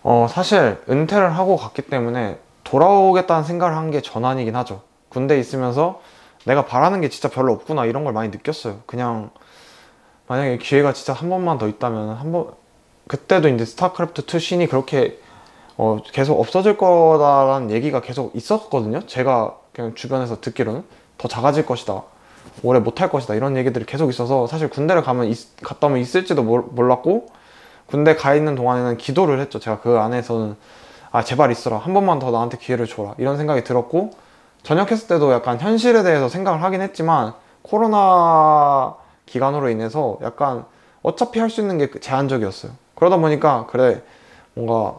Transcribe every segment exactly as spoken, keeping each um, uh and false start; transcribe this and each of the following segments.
어, 사실 은퇴를 하고 갔기 때문에 돌아오겠다는 생각을 한 게 전환이긴 하죠. 군대에 있으면서 내가 바라는 게 진짜 별로 없구나 이런 걸 많이 느꼈어요. 그냥 만약에 기회가 진짜 한 번만 더 있다면 한 번, 그때도 이제 스타크래프트 투 씬이 그렇게 어, 계속 없어질 거다라는 얘기가 계속 있었거든요. 제가 그냥 주변에서 듣기로는 더 작아질 것이다, 오래 못할 것이다 이런 얘기들이 계속 있어서 사실 군대를 가면 있, 갔다 오면 있을지도 몰, 몰랐고, 군대 가 있는 동안에는 기도를 했죠. 제가 그 안에서는 아 제발 있어라, 한 번만 더 나한테 기회를 줘라 이런 생각이 들었고, 전역했을 때도 약간 현실에 대해서 생각을 하긴 했지만 코로나 기간으로 인해서 약간 어차피 할 수 있는 게 제한적이었어요. 그러다 보니까 그래 뭔가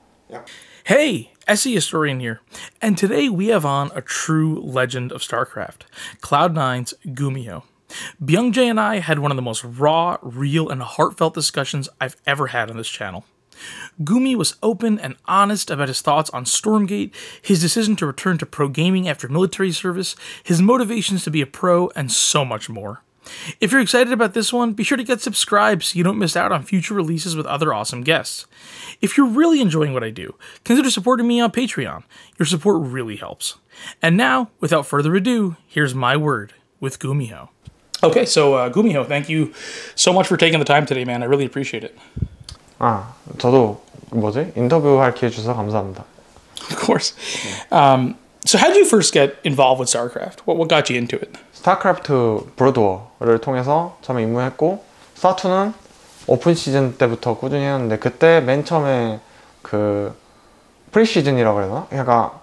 Hey, Essie Historian here, and today we have on a true legend of StarCraft, Cloud nine's Gumiho. Byung-jae and I had one of the most raw, real, and heartfelt discussions I've ever had on this channel. Gumi was open and honest about his thoughts on Stormgate, his decision to return to pro gaming after military service, his motivations to be a pro, and so much more. If you're excited about this one, be sure to get subscribed so you don't miss out on future releases with other awesome guests. If you're really enjoying what I do, consider supporting me on Patreon. Your support really helps. And now, without further ado, here's my word with Gumiho. Okay, so uh, Gumiho, thank you so much for taking the time today, man. I really appreciate it. 아 저도 뭐지 인터뷰할 기회 주셔서 감사합니다. Of course. Um, so how did you first get involved with StarCraft? What, what got you into it? 스타크래프트 브로드워를 통해서 처음에 입문했고, 스타투는 오픈 시즌 때부터 꾸준히 했는데, 그때 맨 처음에 그 프리시즌이라고 해야 되나? 그러니까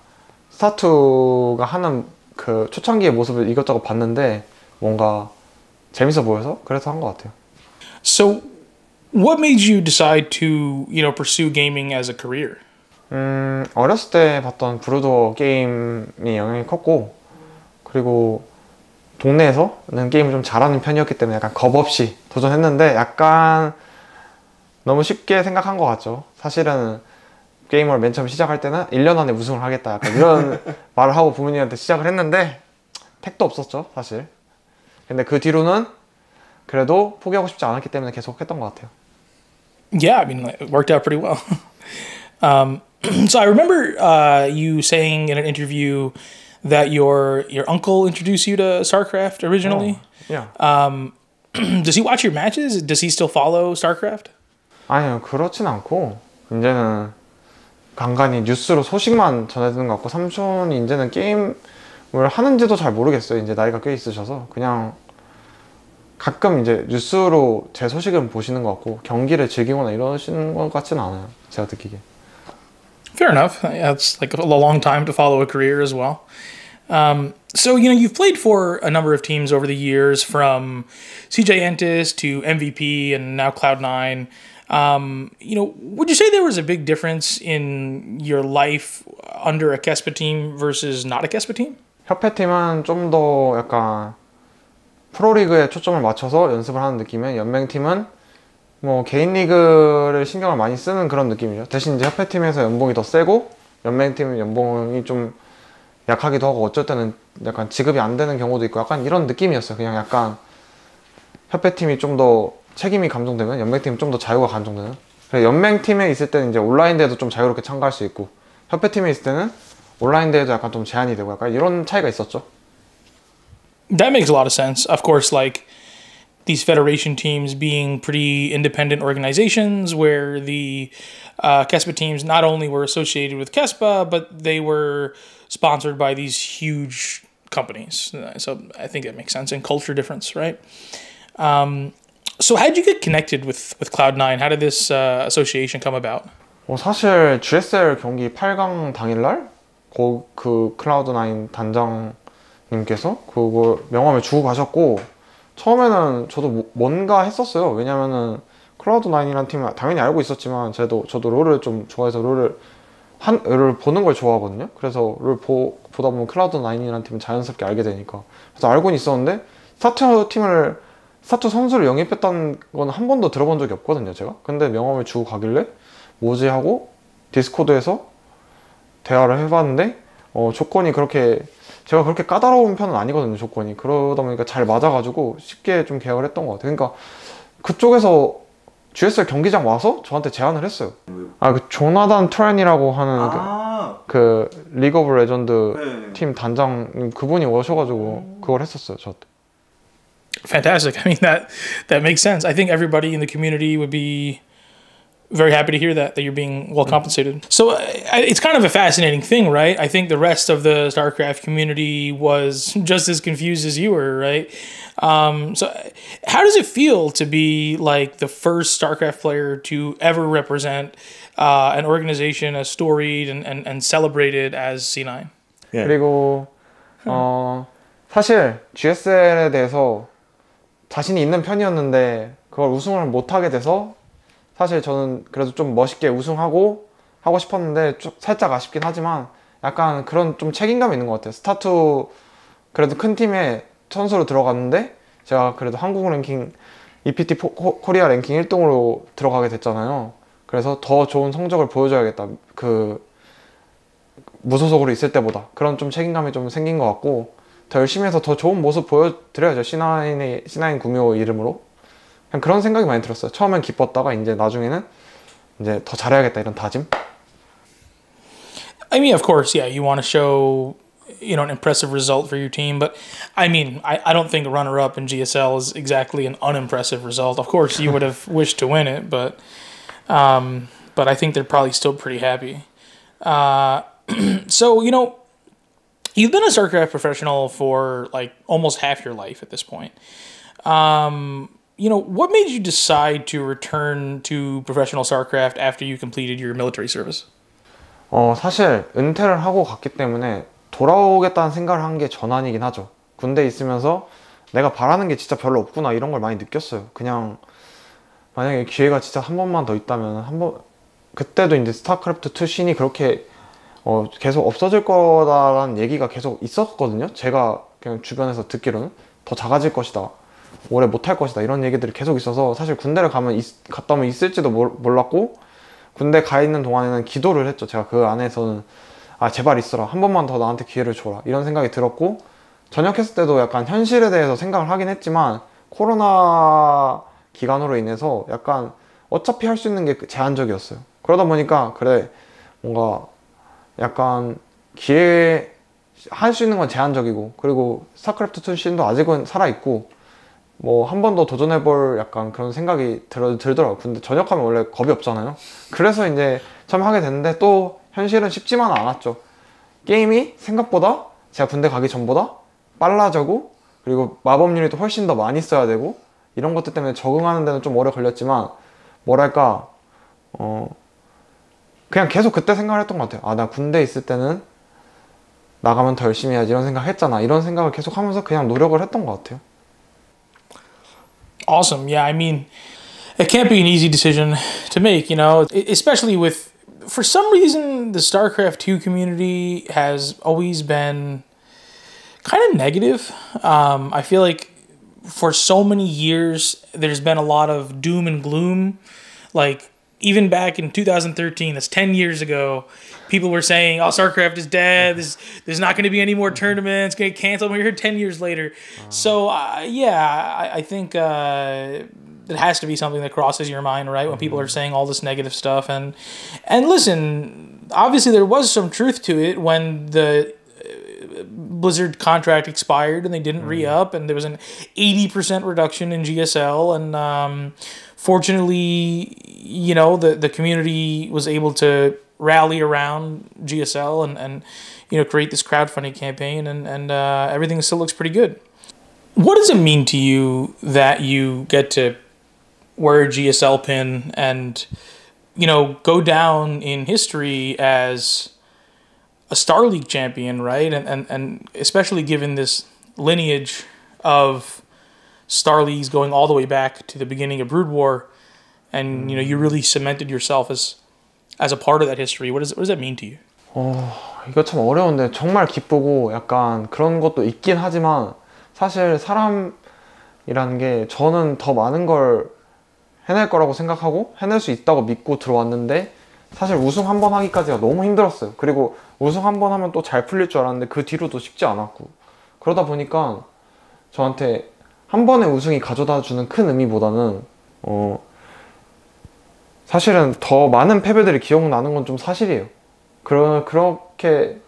스타투가 하는 그 초창기의 모습을 이것저것 봤는데 뭔가 재밌어 보여서 그래서 한 것 같아요. So what made you decide to, you know, pursue gaming as a career? 음, 어렸을 때 봤던 브루드워 게임이 영향이 컸고, 그리고 동네에서는 게임을 좀 잘하는 편이었기 때문에 약간 겁 없이 도전했는데 약간 너무 쉽게 생각한 것 같죠. 사실은 게임을 맨 처음 시작할 때는 일 년 안에 우승을 하겠다 약간 이런 말을 하고 부모님한테 시작을 했는데 택도 없었죠 사실. 근데 그 뒤로는 그래도 포기하고 싶지 않았기 때문에 계속 했던 것 같아요. Yeah, I mean, it worked out pretty well. um, so I remember uh, you saying in an interview that your your uncle introduced you to StarCraft originally. Oh, yeah. Um, does he watch your matches? Does he still follow StarCraft? 아니요, 그렇진 않고 이제는 간간히 뉴스로 소식만 전해드는 것 같고, 삼촌이 이제는 게임을 하는지도 잘 모르겠어요. 이제 나이가 꽤 있으셔서 그냥 가끔 이제 뉴스로 제 소식을 보시는 것 같고 경기를 즐기거나 이러시는 것 같지는 않아요, 제가 듣기에. Fair enough. Yeah, it's like a long time to follow a career as well. Um, so, you know, you've played for a number of teams over the years, from C J Entis to M V P and now Cloud nine. Um, you know, would you say there was a big difference in your life under a Kespa team versus not a Kespa team? 협회팀은 좀 더 약간 프로리그에 초점을 맞춰서 연습을 하는 느낌에, 연맹팀은 뭐 개인 리그를 신경을 많이 쓰는 그런 느낌이죠. 대신 이제 협회팀에서 연봉이 더 세고 연맹팀은 연봉이 좀 약하기도 하고 어쩔 때는 약간 지급이 안 되는 경우도 있고 약간 이런 느낌이었어요. 그냥 약간 협회팀이 좀 더 책임이 감정되면 연맹팀은 좀 더 자유가 감정되는. 그래서 연맹팀에 있을 때는 이제 온라인 대회도 좀 자유롭게 참가할 수 있고, 협회팀에 있을 때는 온라인 대회도 약간 좀 제한이 되고 약간 이런 차이가 있었죠. That makes a lot of sense. Of course, like these federation teams being pretty independent organizations where the uh, Kespa teams not only were associated with Kespa, but they were sponsored by these huge companies. So I think that makes sense. And culture difference, right? Um, so how did you get connected with, with Cloud nine? How did this uh, association come about? 어, 사실 지에스엘 경기 팔 강 당일날 그, 그 클라우드 나인 단장님께서 그걸 명함을 주고 가셨고, 처음에는 저도 뭐, 뭔가 했었어요. 왜냐면은 클라우드 나인이라는 팀을 당연히 알고 있었지만 저도, 저도 롤을 좀 좋아해서 롤을 한, 롤을 보는 걸 좋아하거든요. 그래서 롤 보, 보다 보면 클라우드 나인이라는 팀은 자연스럽게 알게 되니까. 그래서 알고는 있었는데 스타투 팀을 스타투 선수를 영입했다는 건 한 번도 들어본 적이 없거든요, 제가. 근데 명함을 주고 가길래 뭐지 하고 디스코드에서 대화를 해봤는데 어, 조건이 그렇게 제가 그렇게 까다로운 편은 아니거든요, 조건이. 그러다 보니까 잘 맞아가지고 쉽게 좀 계약을 했던 것 같아요. 그러니까 그쪽에서 지에스엘 경기장 와서 저한테 제안을 했어요. 아, 그 조나단 트렌이라고 하는 아, 그, 그 리그 오브 레전드 네. 팀 단장 그분이 오셔가지고 그걸 했었어요, 저한테. Fantastic. I mean that that makes sense. I think everybody in the community would be very happy to hear that that you're being well compensated. So uh, it's kind of a fascinating thing, right? I think the rest of the StarCraft community was just as confused as you were, right? Um, so how does it feel to be like the first StarCraft player to ever represent uh, an organization as storied and, and, and celebrated as C nine? 예. 그리고 어 사실 지에스엘에 대해서 자신이 있는 편이었는데 그걸 우승을 못하게 돼서 사실 저는 그래도 좀 멋있게 우승하고 하고 싶었는데 좀 살짝 아쉽긴 하지만 약간 그런 좀 책임감이 있는 것 같아요. 스타투 그래도 큰 팀에 선수로 들어갔는데 제가 그래도 한국 랭킹 이피티 코리아 랭킹 일 등으로 들어가게 됐잖아요. 그래서 더 좋은 성적을 보여줘야겠다. 그 무소속으로 있을 때보다 그런 좀 책임감이 좀 생긴 것 같고 더 열심히 해서 더 좋은 모습 보여드려야죠. 씨나인의 씨나인 구미호 이름으로. 그냥 그런 생각이 많이 들었어요. 처음엔 기뻤다가 이제 나중에는 이제 더 잘해야겠다 이런 다짐. I mean, of course, yeah, you want to show, you know, an impressive result for your team, but I mean, I, I don't think a runner-up in G S L is exactly an unimpressive result. Of course, you would have wished to win it, but um, but I think they're probably still pretty happy. Uh, so, you know, you've been a StarCraft professional for like almost half your life at this point. Um, you know, what made you decide to return to professional StarCraft after you completed your military service? 어 사실 은퇴를 하고 갔기 때문에 돌아오겠다는 생각을 한 게 전환이긴 하죠. 군대에 있으면서 내가 바라는 게 진짜 별로 없구나 이런 걸 많이 느꼈어요. 그냥 만약에 기회가 진짜 한 번만 더 있다면 한번 그때도 이제 스타크래프트 투 씬이 그렇게 어, 계속 없어질 거다라는 얘기가 계속 있었거든요. 제가 그냥 주변에서 듣기로는 더 작아질 것이다, 오래 못할 것이다 이런 얘기들이 계속 있어서 사실 군대를 가면 있, 갔다 오면 있을지도 몰, 몰랐고 군대 가 있는 동안에는 기도를 했죠. 제가 그 안에서는 아 제발 있어라, 한 번만 더 나한테 기회를 줘라 이런 생각이 들었고 전역했을 때도 약간 현실에 대해서 생각을 하긴 했지만 코로나 기간으로 인해서 약간 어차피 할 수 있는 게 제한적이었어요. 그러다 보니까 그래 뭔가 약간 기회 할 수 있는 건 제한적이고 그리고 스타크래프트 투 씬도 아직은 살아있고 뭐 한 번 더 도전해볼 약간 그런 생각이 들, 들더라고요. 근데 전역하면 원래 겁이 없잖아요. 그래서 이제 처음 하게 됐는데 또 현실은 쉽지만은 않았죠. 게임이 생각보다 제가 군대 가기 전보다 빨라지고 그리고 마법 유닛도 훨씬 더 많이 써야 되고 이런 것들 때문에 적응하는 데는 좀 오래 걸렸지만 뭐랄까 어 그냥 계속 그때 생각을 했던 것 같아요. 아, 나 군대 있을 때는 나가면 더 열심히 해야지 이런 생각 했잖아. 이런 생각을 계속 하면서 그냥 노력을 했던 것 같아요. Awesome. Yeah, I mean, it can't be an easy decision to make, you know, especially with, for some reason, the StarCraft two community has always been kind of negative. Um, I feel like for so many years, there's been a lot of doom and gloom. Like, even back in two thousand thirteen, that's ten years ago, people were saying, oh, StarCraft is dead. There's, there's not going to be any more tournaments. Going to cancel. We're here ten years later. So, uh, yeah, I, I think uh, it has to be something that crosses your mind, right? When people are saying all this negative stuff. And, and listen, obviously there was some truth to it when the Blizzard contract expired and they didn't mm. re-up, and there was an eighty percent reduction in G S L. And um, fortunately, you know, the, the community was able to rally around G S L and, and you know, create this crowdfunding campaign, and, and uh, everything still looks pretty good. What does it mean to you that you get to wear a G S L pin and, you know, go down in history as a Star League champion, right? And, and, and especially given this lineage of Star Leagues going all the way back to the beginning of Brood War, and, you know, you really cemented yourself as as a part of that history. What does what does that mean to you? 어, 이거 참 어려운데 정말 기쁘고 약간 그런 것도 있긴 하지만 사실 사람이라는 게 저는 더 많은 걸 해낼 거라고 생각하고 해낼 수 있다고 믿고 들어왔는데 사실 우승 한 번 하기까지가 너무 힘들었어요. 그리고 우승 한 번 하면 또 잘 풀릴 줄 알았는데 그 뒤로도 쉽지 않았고 그러다 보니까 저한테 한 번의 우승이 가져다 주는 큰 의미보다는 어 사실은 더 많은 패배들이 기억나는 건 좀 사실이에요. 그러, 그렇게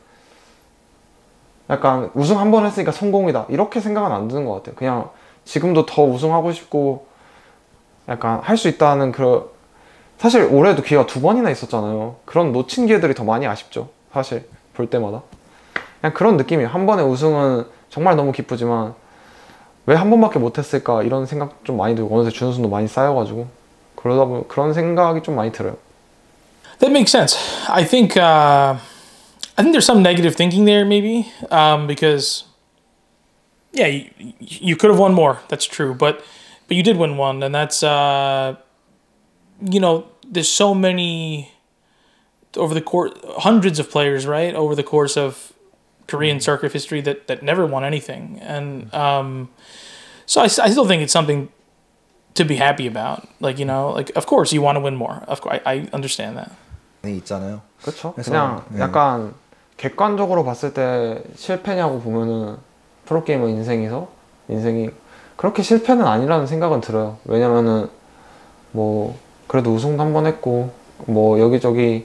약간 우승 한 번 했으니까 성공이다 이렇게 생각은 안 드는 것 같아요. 그냥 지금도 더 우승하고 싶고 약간 할 수 있다는 그런, 사실 올해도 기회가 두 번이나 있었잖아요. 그런 놓친 기회들이 더 많이 아쉽죠. 사실 볼 때마다 그냥 그런 느낌이에요. 한 번의 우승은 정말 너무 기쁘지만 왜 한 번밖에 못했을까 이런 생각 좀 많이 들고, 어느새 준우승도 많이 쌓여가지고 그러다 보면 그런 생각이 좀 많이 들어요. That makes sense. I think uh, I think there's some negative thinking there, maybe, um, because yeah, you, you could have won more. That's true, but but you did win one, and that's uh, you know, there's so many over the course, hundreds of players, right, over the course of Korean StarCraft history that that never won anything, and um, so I, I still think it's something to be happy about. Like, you know, like of course you want to win more. Of course, I, I understand that. 있잖아요. 그렇죠. 그래서, 그냥 네. 약간 객관적으로 봤을 때 실패냐고 보면은 프로게이머 인생에서 인생이 그렇게 실패는 아니라는 생각은 들어요. 왜냐면은 뭐 그래도 우승도 한 번 했고 뭐 여기저기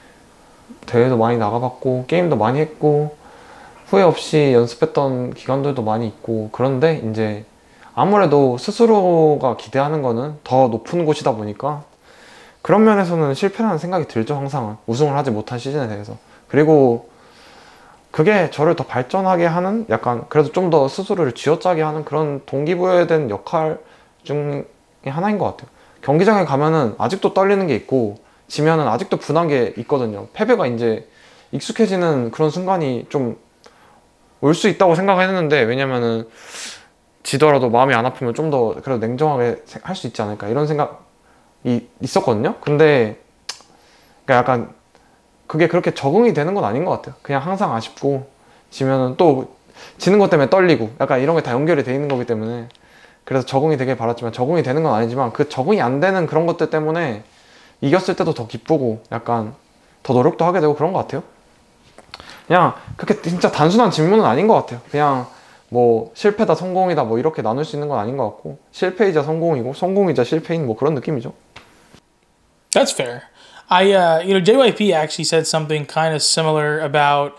대회도 많이 나가봤고 게임도 많이 했고 후회 없이 연습했던 기간들도 많이 있고, 그런데 이제 아무래도 스스로가 기대하는 거는 더 높은 곳이다 보니까 그런 면에서는 실패라는 생각이 들죠. 항상은 우승을 하지 못한 시즌에 대해서. 그리고 그게 저를 더 발전하게 하는, 약간 그래도 좀 더 스스로를 쥐어짜게 하는 그런 동기부여된 역할 중에 하나인 것 같아요. 경기장에 가면은 아직도 떨리는 게 있고 지면은 아직도 분한 게 있거든요. 패배가 이제 익숙해지는 그런 순간이 좀 올 수 있다고 생각했는데, 왜냐면은 지더라도 마음이 안 아프면 좀 더 그래도 냉정하게 할 수 있지 않을까 이런 생각이 있었거든요. 근데 그러니까 약간 그게 그렇게 적응이 되는 건 아닌 것 같아요. 그냥 항상 아쉽고 지면은 또 지는 것 때문에 떨리고 약간 이런 게 다 연결이 돼 있는 거기 때문에, 그래서 적응이 되길 바랐지만 적응이 되는 건 아니지만 그 적응이 안 되는 그런 것들 때문에 이겼을 때도 더 기쁘고 약간 더 노력도 하게 되고 그런 것 같아요. 그냥 그렇게 진짜 단순한 질문은 아닌 것 같아요. 그냥 뭐 실패다 성공이다 뭐 이렇게 나눌 수 있는 건 아닌 것 같고, 실패이자 성공이고 성공이자 실패인 뭐 그런 느낌이죠. That's fair. I, uh, you know, J Y P actually said something kind of similar about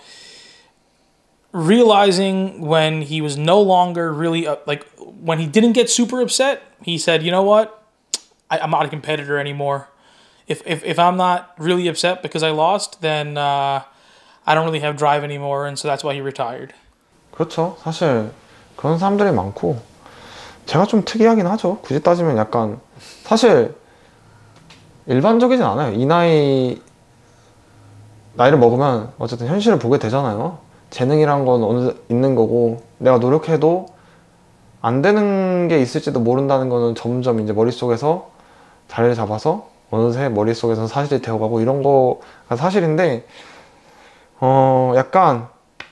realizing when he was no longer really, uh, like, when he didn't get super upset, he said, you know what? I, I'm not a competitor anymore. If, if, if I'm not really upset because I lost, then uh, I don't really have drive anymore, and so that's why he retired. 그렇죠. 사실 그런 사람들이 많고 제가 좀 특이하긴 하죠. 굳이 따지면 약간 사실 일반적이진 않아요. 이 나이 나이를 먹으면 어쨌든 현실을 보게 되잖아요. 재능이란 건 어느 있는 거고 내가 노력해도 안 되는 게 있을지도 모른다는 거는 점점 이제 머릿속에서 자리를 잡아서 어느새 머릿속에서 사실이 되어가고 이런 거가 사실인데, 어 약간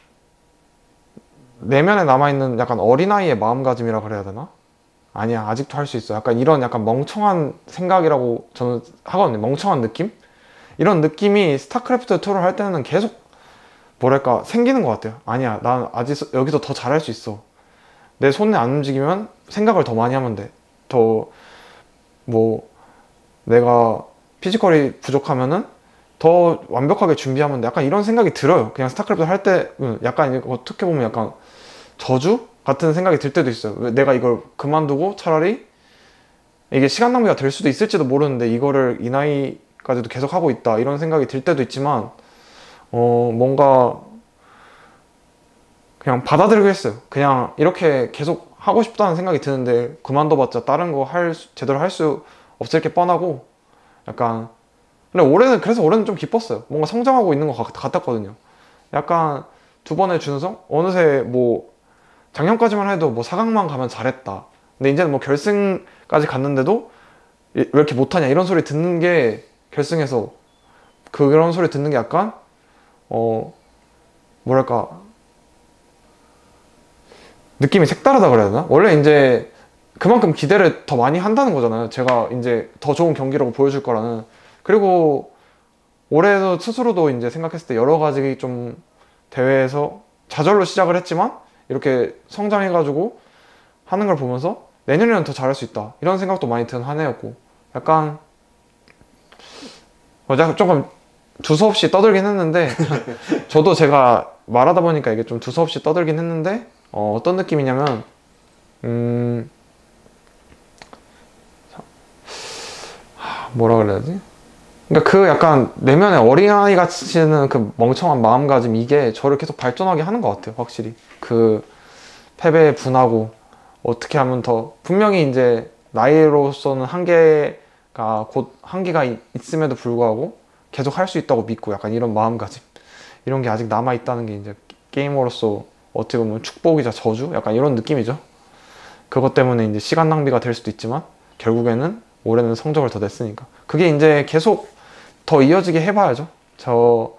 내면에 남아있는 약간 어린아이의 마음가짐이라 그래야 되나? 아니야 아직도 할 수 있어, 약간 이런 약간 멍청한 생각이라고 저는 하거든요. 멍청한 느낌? 이런 느낌이 스타크래프트 이를 할 때는 계속 뭐랄까 생기는 것 같아요. 아니야 난 아직 여기서 더 잘할 수 있어, 내 손이 안 움직이면 생각을 더 많이 하면 돼, 더 뭐 내가 피지컬이 부족하면은 더 완벽하게 준비하면 돼, 약간 이런 생각이 들어요. 그냥 스타크래프트 할 때 약간 어떻게 보면 약간 저주 같은 생각이 들 때도 있어요. 왜 내가 이걸 그만두고 차라리 이게 시간 낭비가 될 수도 있을지도 모르는데 이거를 이 나이까지도 계속 하고 있다 이런 생각이 들 때도 있지만, 어 뭔가 그냥 받아들이고 했어요. 그냥 이렇게 계속 하고 싶다는 생각이 드는데 그만둬봤자 다른 거 할 제대로 할 수 없을 게 뻔하고, 약간 근데 올해는 그래서 올해는 좀 기뻤어요. 뭔가 성장하고 있는 것 같, 같았거든요. 약간 두 번의 준우승? 어느새 뭐 작년까지만 해도 뭐 사 강만 가면 잘했다. 근데 이제는 뭐 결승까지 갔는데도 왜 이렇게 못하냐 이런 소리 듣는 게, 결승에서 그런 소리 듣는 게 약간 어 뭐랄까 느낌이 색다르다 그래야 되나? 원래 이제 그만큼 기대를 더 많이 한다는 거잖아요. 제가 이제 더 좋은 경기라고 보여줄 거라는. 그리고 올해도 스스로도 이제 생각했을 때 여러 가지 좀 대회에서 좌절로 시작을 했지만 이렇게 성장해가지고 하는 걸 보면서 내년에는 더 잘할 수 있다 이런 생각도 많이 든 한 해였고, 약간 어제 조금 두서없이 떠들긴 했는데 저도 제가 말하다 보니까 이게 좀 두서없이 떠들긴 했는데 어, 어떤 느낌이냐면 음 뭐라 그래야지? 그러니까 그 약간 내면의 어린아이 같이는 그 멍청한 마음가짐 이게 저를 계속 발전하게 하는 것 같아요. 확실히 그 패배에 분하고 어떻게 하면 더 분명히 이제 나이로서는 한계가 곧 한계가 있- 있음에도 불구하고 계속 할 수 있다고 믿고 약간 이런 마음가짐 이런 게 아직 남아 있다는 게 이제 게이머로서 어떻게 보면 축복이자 저주 약간 이런 느낌이죠. 그것 때문에 이제 시간 낭비가 될 수도 있지만 결국에는 올해는 성적을 더 냈으니까 그게 이제 계속 더 이어지게 해봐야죠. 저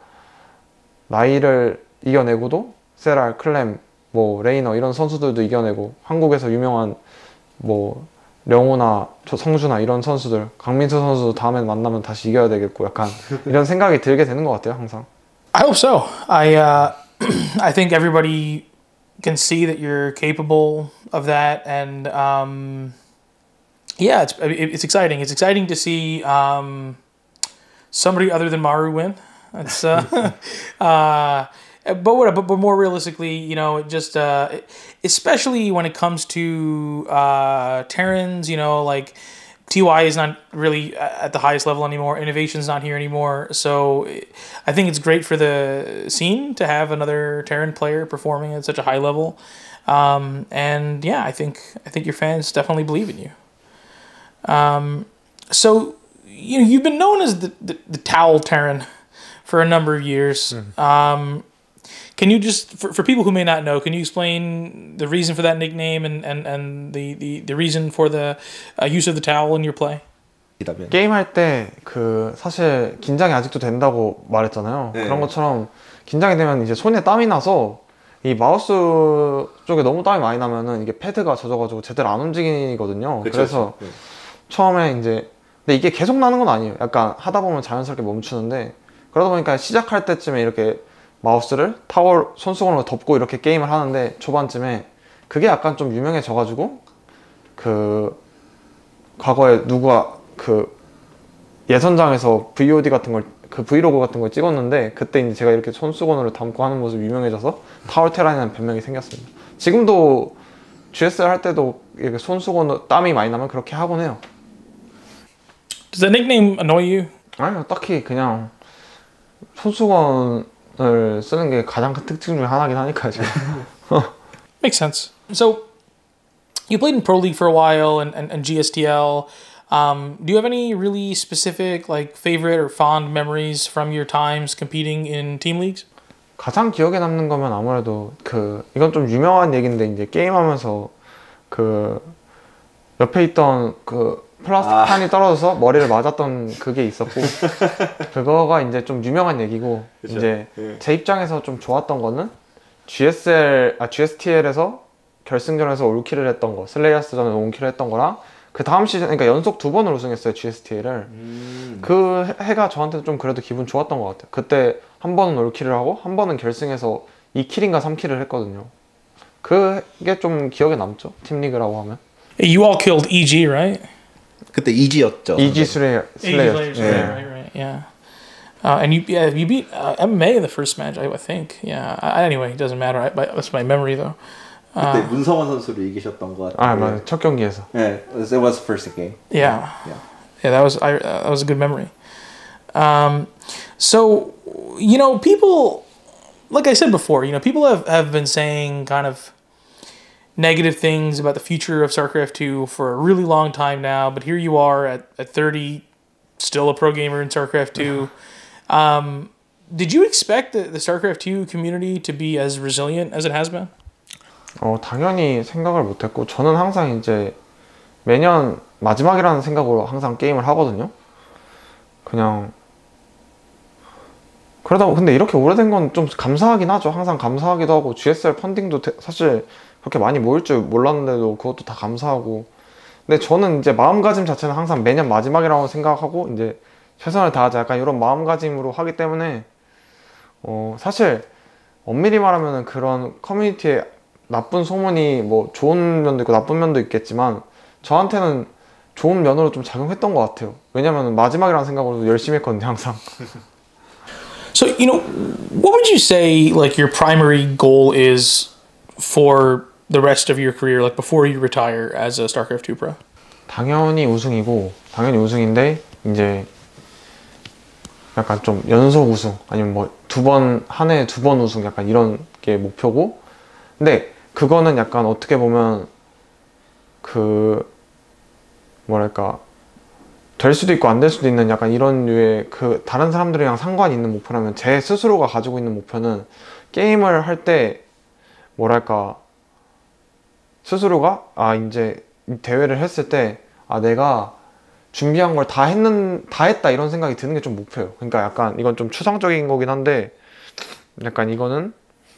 나이를 이겨내고도 세랄, 클램, 뭐 레이너 이런 선수들도 이겨내고 한국에서 유명한 뭐 령우나 저 성주나 이런 선수들 강민수 선수도 다음에 만나면 다시 이겨야 되겠고 약간 이런 생각이 들게 되는 것 같아요 항상. I hope so. I uh, I think everybody can see that you're capable of that, and um, yeah, it's it's exciting. It's exciting to see um, somebody other than Maru win. It's uh, uh, but what? But, but more realistically, you know, just uh, especially when it comes to uh, Terrans, you know, like T Y is not really at the highest level anymore. Innovation's not here anymore. So I think it's great for the scene to have another Terran player performing at such a high level. Um, and yeah, I think I think your fans definitely believe in you. Um, so you know you've been known as the, the, the Towel Terran for a number of years. Um, can you just, for, for people who may not know, can you explain the reason for that nickname and, and, and the, the, the reason for the uh, use of the towel in your play? 게임할 때 그 사실 긴장이 아직도 된다고 말했잖아요. 네. 그런 것처럼 긴장이 되면 이제 손에 땀이 나서 이 마우스 쪽에 너무 땀이 많이 나면은 이게 패드가 젖어가지고 제대로 안 움직이거든요. 그쵸, 그래서 그쵸. 네. 처음에 이제 근데 이게 계속 나는 건 아니에요. 약간 하다 보면 자연스럽게 멈추는데 그러다 보니까 시작할 때쯤에 이렇게 마우스를 타월 손수건으로 덮고 이렇게 게임을 하는데 초반쯤에 그게 약간 좀 유명해져가지고 그 과거에 누가 그 예선장에서 브이오디 같은 걸 그 브이로그 같은 걸 찍었는데 그때 이제 제가 이렇게 손수건으로 담고 하는 모습이 유명해져서 타월테란이라는 별명이 생겼습니다. 지금도 지에스알 할 때도 이렇게 손수건으로 땀이 많이 나면 그렇게 하곤 해요. Does that nickname annoy you? 아니요, 딱히 그냥 손수건을 쓰는 게 가장 큰 특징 중에 하나긴 하니까요. 지금. Makes sense. So you played in Pro League for a while and, and, and G S T L. Um, do you have any really specific, like, favorite or fond memories from your times competing in team leagues? 가장 기억에 남는 거면 아무래도 그 이건 좀 유명한 얘기인데 이제 게임하면서 그 옆에 있던 그 플라스틱 아. 판이 떨어져서 머리를 맞았던 그게 있었고 그거가 이제 좀 유명한 얘기고 그쵸. 이제 예. 제 입장에서 좀 좋았던 거는 지에스엘 아 지에스티엘에서 결승전에서 올킬을 했던 거 슬레이어스전에서 올킬을 했던 거랑 그 다음 시즌 그러니까 연속 두 번을 우승했어요 지에스티엘을. 음. 그 해- 해가 저한테 좀 그래도 기분 좋았던 것 같아요. 그때 한 번은 올킬을 하고 한 번은 결승에서 이 킬인가 삼 킬을 했거든요. 그게 좀 기억에 남죠. 팀리그라고 하면. You all killed E G, right? 그때 이지였죠. 이지 슬레이어. E G 슬레이어. players, 예. right, right, right, yeah. Uh, and you, yeah, you beat uh, M M A in the first match, I, I think. Yeah. I, anyway, it doesn't matter. I, my, that's my memory, though. 그때 문성원 선수를 이기셨던 것 같아요. 아, 맞아요. 첫 경기에서. 네, it was the first game. Yeah. Yeah. Yeah, that was I, uh, that was a good memory. Um, so you know, people, like I said before, you know, people have, have been saying kind of negative things about the future of StarCraft two for a really long time now. But here you are at, at thirty, still a pro gamer in StarCraft two. Um, did you expect the, the StarCraft two community to be as resilient as it has been? 어, 당연히 생각을 못했고 저는 항상 이제 매년 마지막이라는 생각으로 항상 게임을 하거든요. 그냥 그러다 보- 근데 이렇게 오래된 건 좀 감사하긴 하죠. 항상 감사하기도 하고 지에스엘 펀딩도 대- 사실 그렇게 많이 모일 줄 몰랐는데도 그것도 다 감사하고. 근데 저는 이제 마음가짐 자체는 항상 매년 마지막이라고 생각하고 이제 최선을 다하자 약간 이런 마음가짐으로 하기 때문에 어 사실 엄밀히 말하면 그런 커뮤니티에 나쁜 소문이 뭐 좋은 면도 있고 나쁜 면도 있겠지만 저한테는 좋은 면으로 좀 작용했던 것 같아요. 왜냐면 마지막이라는 생각으로 열심히 했거든요, 항상. So, you know, what would you say like your primary goal is for the rest of your career, like before you retire as a StarCraft two pro? 당연히 우승이고, 당연히 우승인데 이제 약간 좀 연속 우승 아니면 뭐 두 번, 한 해에 두 번 우승 약간 이런 게 목표고, 근데 그거는 약간 어떻게 보면 그 뭐랄까 될 수도 있고 안 될 수도 있는 약간 이런 류의 그 다른 사람들이랑 상관이 있는 목표라면, 제 스스로가 가지고 있는 목표는 게임을 할 때 뭐랄까 스스로가 아 이제 대회를 했을 때 아 내가 준비한 걸 다 했는 다 했다 이런 생각이 드는 게 좀 목표예요. 그러니까 약간 이건 좀 추상적인 거긴 한데 약간 이거는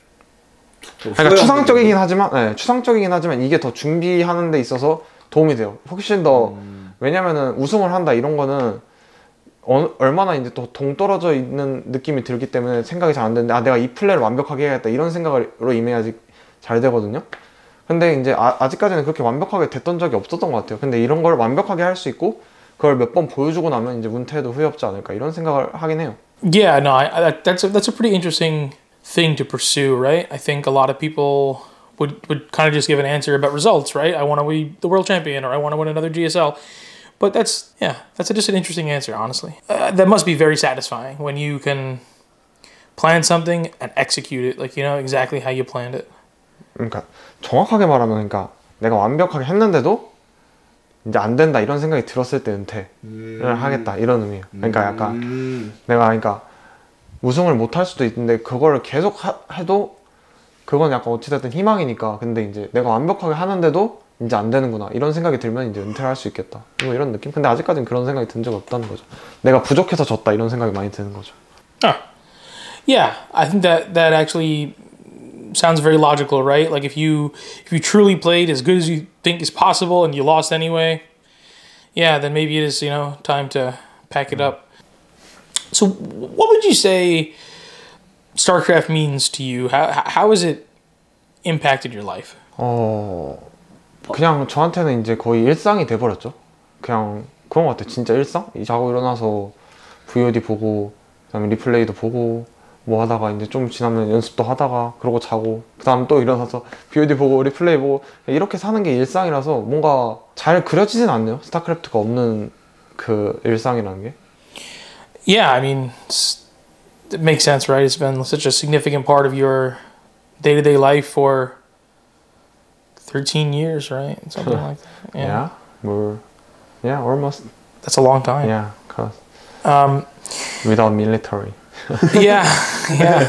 그러니까 추상적이긴 하지만 네, 추상적이긴 하지만 이게 더 준비하는 데 있어서 도움이 돼요. 훨씬 더 음. 왜냐면은 우승을 한다 이런 거는 어, 얼마나 이제 또 동떨어져 있는 느낌이 들기 때문에 생각이 잘 안 되는데 아 내가 이 플레이를 완벽하게 해야겠다 이런 생각으로 임해야지 잘 되거든요. 근데 이제 아, 아직까지는 그렇게 완벽하게 됐던 적이 없었던 것 같아요. 근데 이런 걸 완벽하게 할 수 있고 그걸 몇 번 보여주고 나면 이제 은퇴해도 후회 없지 않을까 이런 생각을 하긴 해요. Yeah, no, I, I, that's a, that's a pretty interesting thing to pursue, right? I think a lot of people would would kind of just give an answer about results, right? I want to be the world champion, or I want to win another G S L. But that's yeah, that's a, just an interesting answer, honestly. Uh, that must be very satisfying when you can plan something and execute it, like you know exactly how you planned it. 그러니까 정확하게 말하면 그러니까 내가 완벽하게 했는데도 이제 안 된다 이런 생각이 들었을 때 은퇴를 음. 하겠다 이런 의미예요. 그러니까 약간 음. 내가 그러니까 우승을 못 할 수도 있는데 그거를 계속 하, 해도 그건 약간 어찌됐든 희망이니까. 근데 이제 내가 완벽하게 하는데도 이제 안 되는구나 이런 생각이 들면 이제 은퇴를 할 수 있겠다 뭐 이런 느낌. 근데 아직까지는 그런 생각이 든 적이 없다는 거죠. 내가 부족해서 졌다 이런 생각이 많이 드는 거죠. Ah. Yeah, I think that that actually sounds very logical, right? Like if you if you truly played as good as you think is possible and you lost anyway, yeah, then maybe it is, you know, time to pack it up. So what would you say StarCraft means to you? How how has it impacted your life? 어 그냥 저한테는 이제 거의 일상이 돼버렸죠. 그냥 그런 것 같아요. 진짜 일상? 이 자고 일어나서 브이오디 보고 그다음에 리플레이도 보고 뭐 하다가 이제 좀 지나면 연습도 하다가 그러고 자고 그 다음 또 일어나서 비오디 보고 리플레이 보고 이렇게 사는 게 일상이라서 뭔가 잘 그려지진 않네요. 스타크래프트가 없는 그 일상이라는 게. Yeah, I mean, it makes sense, right? It's been such a significant part of your day-to-day life for thirteen years, right? Something like that. Yeah. Yeah, more, yeah, almost. That's a long time. Yeah, cause um, without military. Yeah, yeah.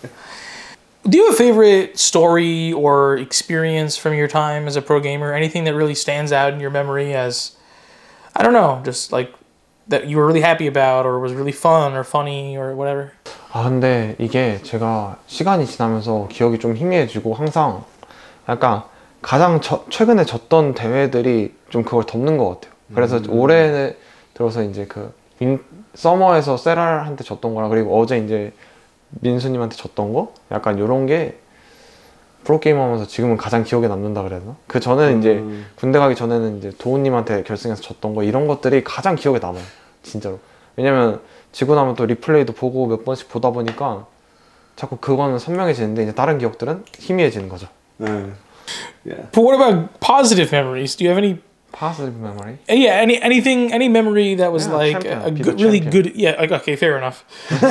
Do you have a favorite story or experience from your time as a pro gamer? Anything that really stands out in your memory as, I don't know, just like that you were really happy about or was really fun or funny or whatever? 아 근데 이게 제가 시간이 지나면서 기억이 좀 희미해지고 항상 약간 가장 저, 최근에 졌던 대회들이 좀 그걸 덮는 것 같아요. 그래서 음. 올해 들어서 이제 그 윈, 서머에서 세랄한테 졌던 거랑 그리고 어제 이제 민수님한테 졌던 거 약간 요런 게 프로게이머 하면서 지금은 가장 기억에 남는다 그래야 되나? 그 전에는 음. 이제 군대 가기 전에는 이제 도훈님한테 결승에서 졌던 거 이런 것들이 가장 기억에 남아요. 진짜로. 왜냐면 지고 나면 또 리플레이도 보고 몇 번씩 보다 보니까 자꾸 그거는 선명해지는데 이제 다른 기억들은 희미해지는 거죠. 음. Yeah. But what about positive memories? Do you have any positive memory? Yeah, any anything, any memory that was yeah, like champion. a good, really good. Yeah, okay, fair enough. All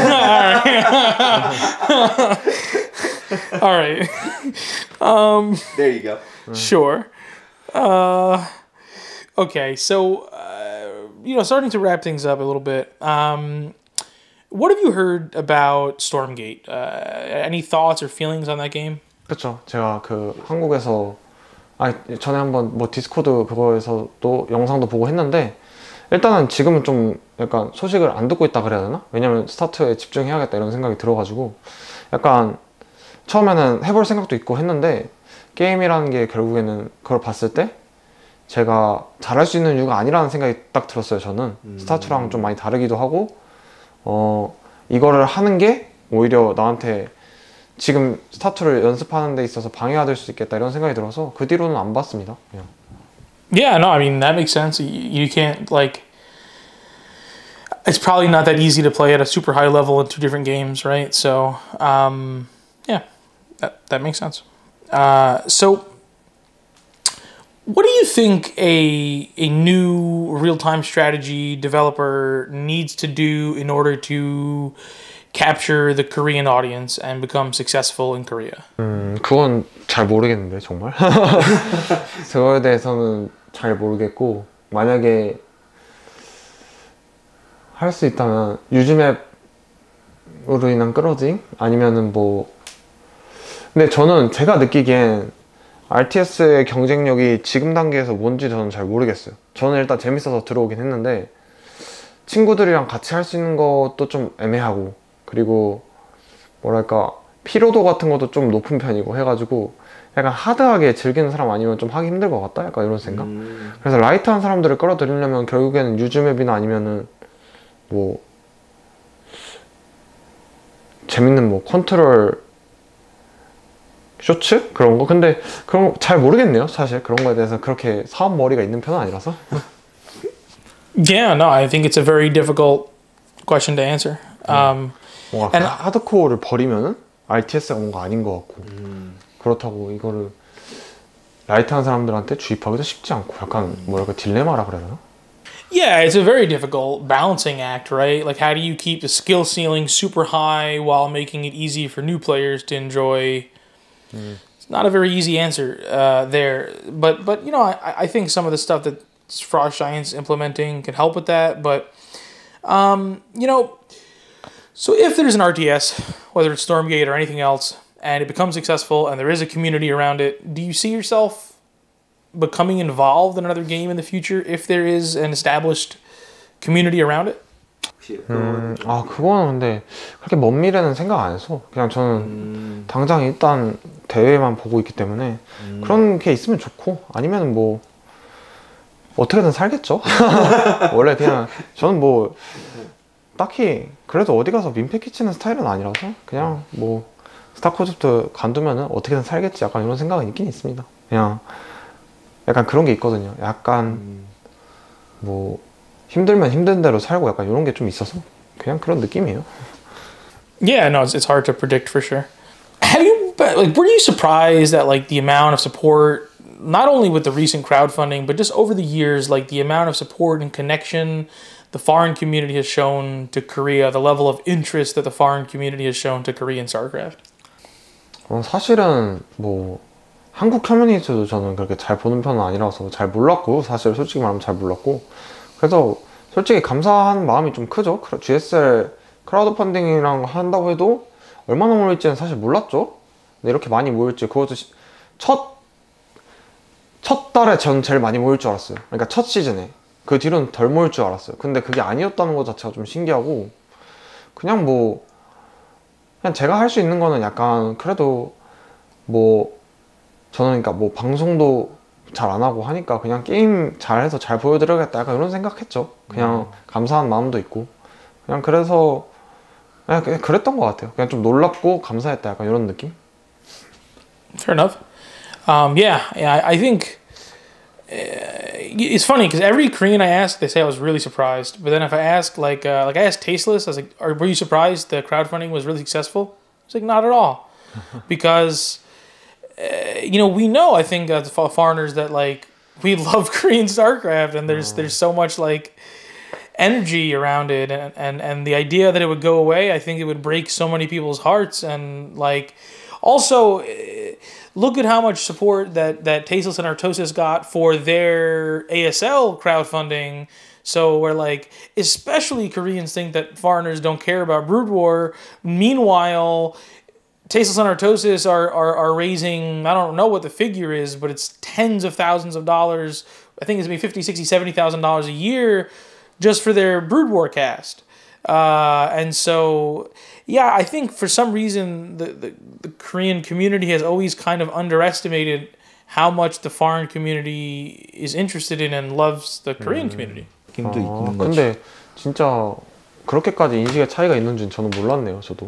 right. All right. Um, there you go. Sure. Uh, okay, so uh, you know, starting to wrap things up a little bit. Um, what have you heard about Stormgate? Uh, any thoughts or feelings on that game? 그렇죠. 제가 그 한국에서 아 전에 한번 뭐 디스코드 그거에서도 영상도 보고 했는데 일단은 지금은 좀 약간 소식을 안 듣고 있다 그래야 되나? 왜냐면 스타트에 집중해야겠다 이런 생각이 들어가지고 약간 처음에는 해볼 생각도 있고 했는데 게임이라는 게 결국에는 그걸 봤을 때 제가 잘할 수 있는 이유가 아니라는 생각이 딱 들었어요. 저는 음. 스타트랑 좀 많이 다르기도 하고 어 이거를 하는 게 오히려 나한테 지금 스타투를 연습하는 데 있어서 방해가 될 수 있겠다 이런 생각이 들어서 그 뒤로는 안 봤습니다. 그냥. Yeah, no, I mean that makes sense. You, you can't like. It's probably not that easy to play at a super high level in two different games, right? So, um, yeah, that that makes sense. Uh, so, what do you think a a new real time strategy developer needs to do in order to capture the Korean audience and become successful in Korea? 음, 그건 잘 모르겠는데 정말. 그거에 대해서는 잘 모르겠고 만약에 할 수 있다면 유즈맵으로 인한 끌어들임? 아니면은 뭐 근데 저는 제가 느끼기엔 알티에스의 경쟁력이 지금 단계에서 뭔지 저는 잘 모르겠어요. 저는 일단 재밌어서 들어오긴 했는데 친구들이랑 같이 할 수 있는 것도 좀 애매하고 그리고 뭐랄까 피로도 같은 것도 좀 높은 편이고 해가지고 약간 하드하게 즐기는 사람 아니면 좀 하기 힘들 것 같다? 약간 이런 생각? 음. 그래서 라이트한 사람들을 끌어들이려면 결국에는 유즈맵이나 아니면은 뭐 재밌는 뭐 컨트롤 쇼츠? 그런 거? 근데 그런 거 잘 모르겠네요 사실 그런 거에 대해서 그렇게 사업 머리가 있는 편은 아니라서. Yeah, no, I think it's a very difficult question to answer. Um, 뭔가 and, 하드코어를 버리면은 알티에스가 뭔가 아닌 것 같고 음. 그렇다고 이거를 라이트한 사람들한테 주입하기도 쉽지 않고 약간 뭐랄까 딜레마라 그래야 되나? Yeah, it's a very difficult balancing act, right? Like, how do you keep the skill ceiling super high while making it easy for new players to enjoy? Mm. It's not a very easy answer uh, there. But, but you know, I, I think some of the stuff that Frost Giants implementing can help with that. But, um, you know, so if there's an R T S, whether it's Stormgate or anything else, and it becomes successful and there is a community around it, do you see yourself becoming involved in another game in the future if there is an established community around it? 음, 아 그거는 근데 그렇게 먼 미래는 생각 안 해서 그냥 저는 음. 당장 일단 대회만 보고 있기 때문에 음. 그런 게 있으면 좋고 아니면 뭐 어떻게든 살겠죠. 원래 그냥 저는 뭐 딱히 그래도 어디 가서 민폐 끼치는 스타일은 아니라서 그냥 뭐 스타크래프트 간두면은 어떻게든 살겠지 약간 이런 생각은 있긴 있습니다. 그냥 약간 그런 게 있거든요. 약간 음. 뭐 힘들면 힘든 대로 살고 약간 이런 게 좀 있어서 그냥 그런 느낌이에요. Yeah, no, it's, it's hard to predict for sure. Have you like were you surprised at like the amount of support, not only with the recent crowdfunding, but just over the years, like the amount of support and connection the foreign community has shown to Korea, the level of interest that the foreign community has shown to Korean StarCraft? 어, 사실은 뭐 한국 커뮤니티도 저는 그렇게 잘 보는 편은 아니라서 잘 몰랐고 사실 솔직히 말하면 잘 몰랐고 그래서 솔직히 감사하는 마음이 좀 크죠. 지에스엘 크라우드 펀딩이랑 한다고 해도 얼마나 모일지는 사실 몰랐죠. 근데 이렇게 많이 모일지 그것도 시, 첫, 첫 달에 전 제일 많이 모일 줄 알았어요. 그러니까 첫 시즌에 그 뒤로는 덜 모일 줄 알았어요. 근데 그게 아니었다는 것 자체가 좀 신기하고 그냥 뭐 그냥 제가 할 수 있는 거는 약간 그래도 뭐 저는 그러니까 뭐 방송도 잘 안 하고 하니까 그냥 게임 잘해서 잘 보여드려야겠다 약간 이런 생각했죠. 그냥 음. 감사한 마음도 있고 그냥 그래서 그냥, 그냥 그랬던 것 같아요. 그냥 좀 놀랍고 감사했다 약간 이런 느낌. Fair enough. Um, yeah, yeah, I think uh, it's funny because every Korean I ask, they say I was really surprised. But then if I ask, like, uh, like I asked Tasteless, I was like, Are, "Were you surprised the crowdfunding was really successful?" It's like, not at all, because uh, you know we know I think uh, the foreigners that like we love Korean StarCraft, and there's oh. there's so much like energy around it, and, and and the idea that it would go away, I think it would break so many people's hearts, and like also. Uh, Look at how much support that, that Tasteless and Artosis got for their A S L crowdfunding. So we're like, especially Koreans think that foreigners don't care about Brood War. Meanwhile, Tasteless and Artosis are, are, are raising, I don't know what the figure is, but it's tens of thousands of dollars. I think it's maybe fifty, sixty, seventy thousand dollars a year just for their Brood War cast. Uh, and so, yeah, I think for some reason the, the, the Korean community has always kind of underestimated how much the foreign community is interested in and loves the Korean 음. community. 아, 근데 진짜 그렇게까지 인식의 차이가 있는 줄 저는 몰랐네요. 저도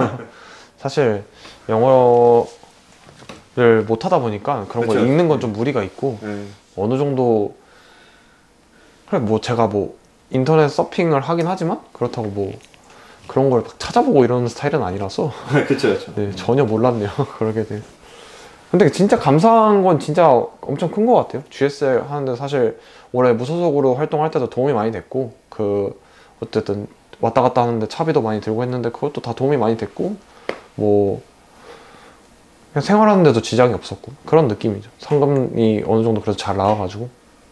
사실 영어를 못 하다 보니까 그런 그쵸. 거 읽는 건 좀 무리가 있고 네. 어느 정도 그래 뭐 제가 뭐 인터넷 서핑을 하긴 하지만 그렇다고 뭐 그런 걸 막 찾아보고 이러는 스타일은 아니라서 그쵸 그쵸. 네, 전혀 몰랐네요. 그러게 돼. 근데 진짜 감사한 건 진짜 엄청 큰 것 같아요. 지에스엘 하는데 사실 올해 무소속으로 활동할 때도 도움이 많이 됐고 그 어쨌든 왔다 갔다 하는데 차비도 많이 들고 했는데 그것도 다 도움이 많이 됐고 뭐 그냥 생활하는 데도 지장이 없었고 그런 느낌이죠. 상금이 어느 정도 그래도 잘 나와가지고.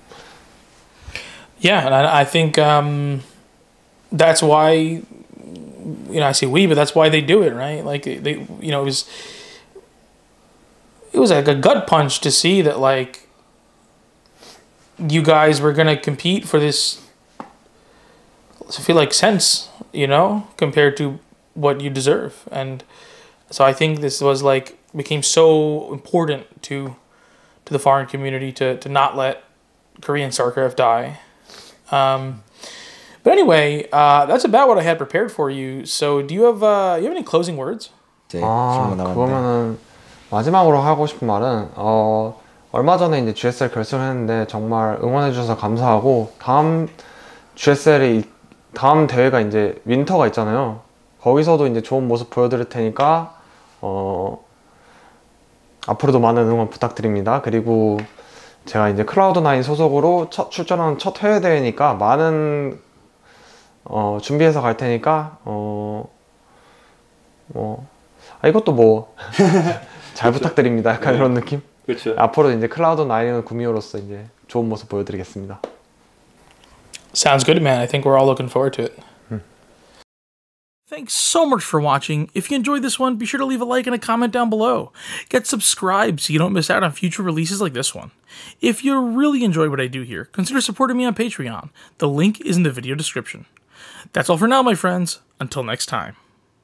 Yeah, and I, I think um, that's why, you know, I say we, but that's why they do it, right? Like they, you know, it was, it was like a gut punch to see that like you guys were gonna compete for this. I feel like sense, you know, compared to what you deserve, and so I think this was like became so important to to the foreign community to to not let Korean StarCraft die. Um, but anyway, uh, that's about what I had prepared for you. So, do you have uh, you have any closing words? 이제 아, 질문 남았는데. 그러면은 마지막으로 하고 싶은 말은 어 얼마 전에 이제 지에스엘 결승을 했는데 정말 응원해 주셔서 감사하고 다음 지에스엘이 다음 대회가 이제 윈터가 있잖아요. 거기서도 이제 좋은 모습 보여드릴 테니까 어 앞으로도 많은 응원 부탁드립니다. 그리고 제가 이제 클라우드 나인 소속으로 첫 출전하는 첫 해외 대회니까 많은 어 준비해서 갈 테니까 어 뭐 아, 이것도 뭐 잘 부탁드립니다. 약간 네. 이런 느낌. 그렇죠. 앞으로 이제 클라우드 나인은 구미호로서 이제 좋은 모습 보여드리겠습니다. Sounds good, man. I think we're all looking forward to it. Thanks so much for watching. If you enjoyed this one, be sure to leave a like and a comment down below. Get subscribed so you don't miss out on future releases like this one. If you really enjoy what I do here, consider supporting me on Patreon. The link is in the video description. That's all for now, my friends. Until next time.